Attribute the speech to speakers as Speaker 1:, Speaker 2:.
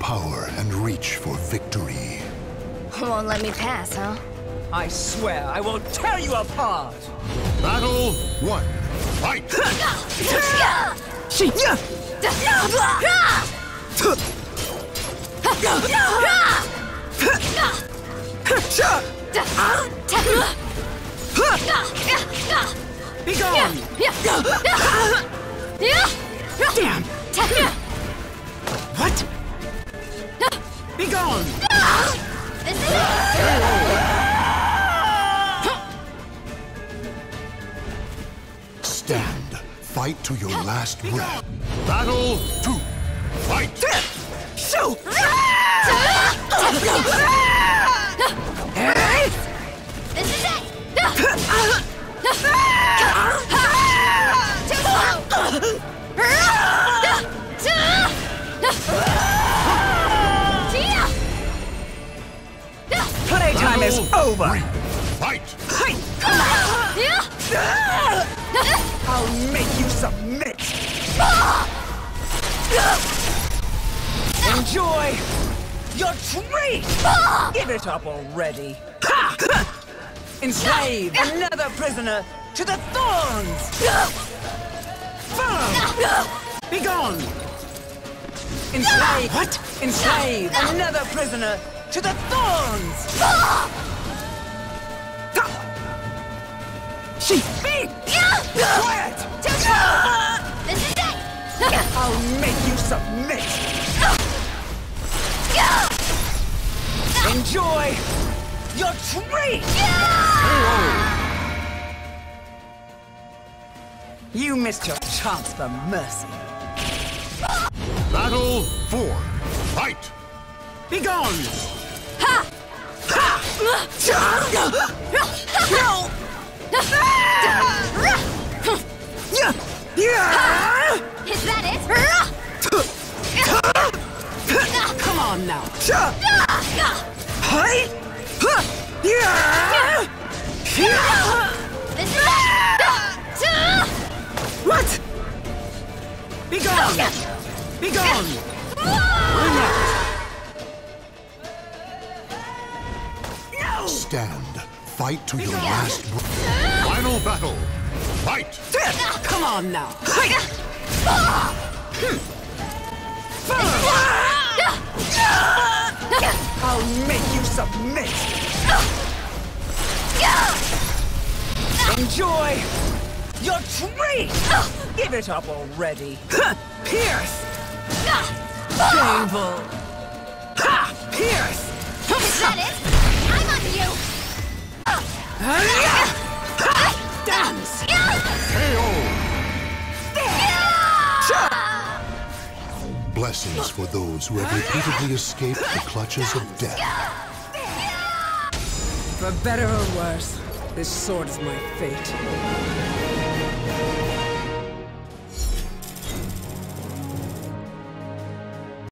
Speaker 1: power and reach for victory.
Speaker 2: Won't let me pass, huh?
Speaker 3: I swear I will tear you apart!
Speaker 1: Battle 1. Fight!
Speaker 3: Be gone! Damn! What? Be gone!
Speaker 1: Stand. Fight to your last breath. Battle 2. Fight!
Speaker 3: Shoot!
Speaker 2: This is it!
Speaker 3: Playtime is over!
Speaker 1: Fight!
Speaker 3: I'll make you submit! Enjoy your treat! Give it up already! Enslave another prisoner to the thorns! Be gone! Enslave... What? Enslave another prisoner to the thorns! She... Be... Quiet!
Speaker 2: This is it!
Speaker 3: I'll make you submit! Enjoy your treat! You missed your chance for mercy.
Speaker 1: Battle 4. Fight!
Speaker 3: Be gone!
Speaker 2: Ha!
Speaker 3: Ha!
Speaker 2: Is that it?
Speaker 3: Come on now!
Speaker 2: This is it!
Speaker 3: What? Be gone! Be gone! No!
Speaker 1: Stand. Fight to your last breath. Final battle. Fight!
Speaker 3: Come on now! I'll make you submit! Enjoy your treat! Give it up already! Pierce! Painful! Pierce!
Speaker 2: Is that it? I'm on you!
Speaker 3: Dance!
Speaker 1: Blessings for those who have repeatedly escaped the clutches of death.
Speaker 3: For better or worse, this sword is my fate.